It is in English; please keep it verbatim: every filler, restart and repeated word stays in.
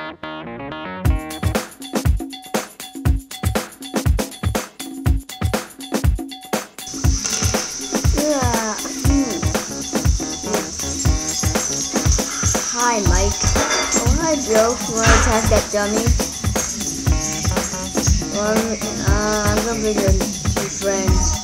Yeah. Hmm. Hi, Mike. Oh, hi, Joe. You wanna attack that dummy? Well, I'm, uh, I'm gonna be your new friend.